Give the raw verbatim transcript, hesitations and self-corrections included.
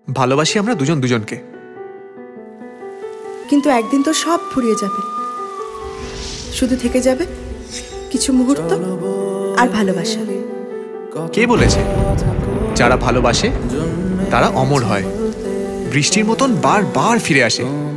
ভালোবাসি আমরা দুজন দুজনকে। কিন্তু একদিন তো সব ফুরিয়ে যাবে, শুধু থেকে যাবে কিছু মুহূর্ত আর ভালোবাসা। কে বলেছে যারা ভালোবাসে তারা অমর হয়, বৃষ্টির মতন বারবার ফিরে আসে?